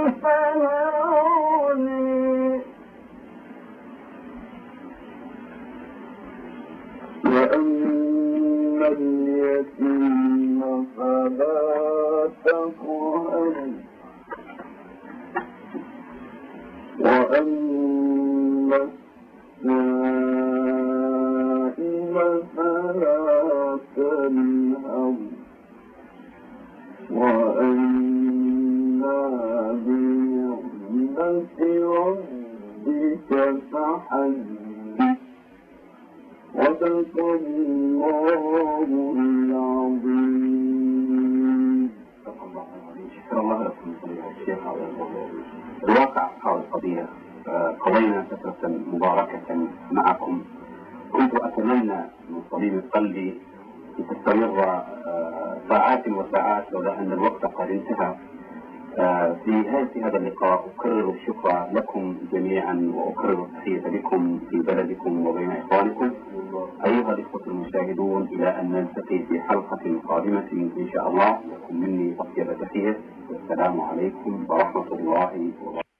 فهوني وأما اليتيم فلا تقهر وأما السائل فلا تنهر وأما بنعمة ربك فحدث وتذكر الله العظيم. شكرا الله لكم الشيخ. الواقع حول القضية قضينا فترة مباركة معكم، كنت أتمنى من صميم قلبي أن تستمر ساعات وساعات لولا أن الوقت قد انتهى. في هذا اللقاء أكرر الشكر لكم جميعا وأكرر التحية بكم في بلدكم وبين إخوانكم أيها الإخوة المشاهدون، إلى أن نلتقي في حلقة قادمة إن شاء الله. لكم مني أطيب تحية والسلام عليكم ورحمة الله وبركاته.